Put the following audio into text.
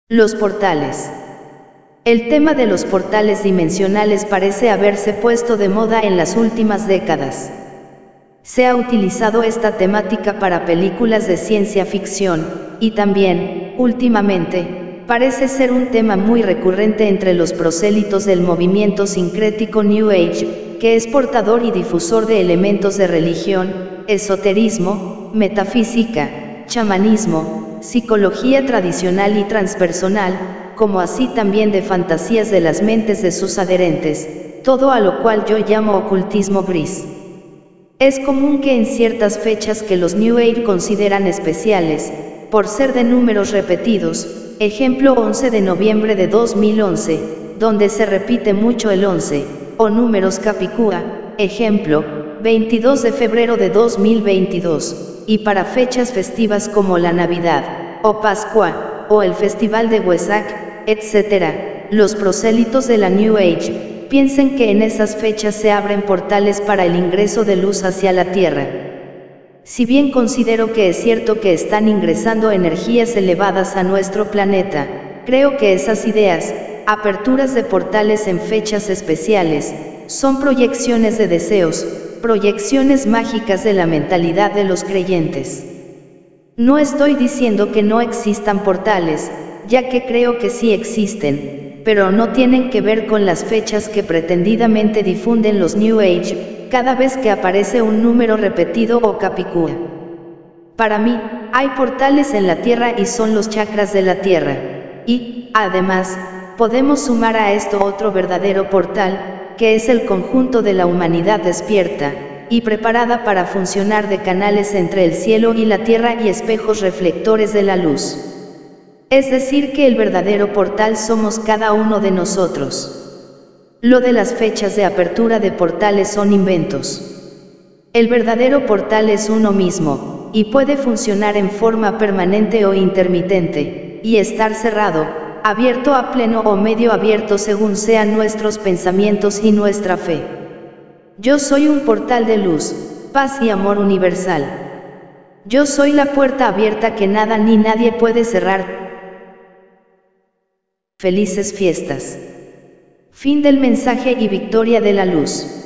Los portales. El tema de los portales dimensionales parece haberse puesto de moda en las últimas décadas. Se ha utilizado esta temática para películas de ciencia ficción, y también, últimamente, parece ser un tema muy recurrente entre los prosélitos del movimiento sincrético New Age, que es portador y difusor de elementos de religión, esoterismo, metafísica, chamanismo, psicología tradicional y transpersonal, como así también de fantasías de las mentes de sus adherentes, todo a lo cual yo llamo ocultismo gris. Es común que en ciertas fechas que los New Age consideran especiales, por ser de números repetidos, ejemplo 11 de noviembre de 2011, donde se repite mucho el 11, o números Capicúa, ejemplo, 22 de febrero de 2022, y para fechas festivas como la Navidad, o Pascua, o el Festival de Wesak, etc., los prosélitos de la New Age piensen que en esas fechas se abren portales para el ingreso de luz hacia la Tierra. Si bien considero que es cierto que están ingresando energías elevadas a nuestro planeta, creo que esas ideas, aperturas de portales en fechas especiales, son proyecciones de deseos, proyecciones mágicas de la mentalidad de los creyentes. No estoy diciendo que no existan portales, ya que creo que sí existen, pero no tienen que ver con las fechas que pretendidamente difunden los New Age, cada vez que aparece un número repetido o capicúa. Para mí, hay portales en la Tierra y son los chakras de la Tierra. Y, además, podemos sumar a esto otro verdadero portal, que es el conjunto de la humanidad despierta y preparada para funcionar de canales entre el cielo y la tierra y espejos reflectores de la luz. Es decir que el verdadero portal somos cada uno de nosotros. Lo de las fechas de apertura de portales son inventos. El verdadero portal es uno mismo, y puede funcionar en forma permanente o intermitente, y estar cerrado, abierto a pleno o medio abierto según sean nuestros pensamientos y nuestra fe. Yo soy un portal de luz, paz y amor universal. Yo soy la puerta abierta que nada ni nadie puede cerrar. Felices fiestas. Fin del mensaje y victoria de la luz.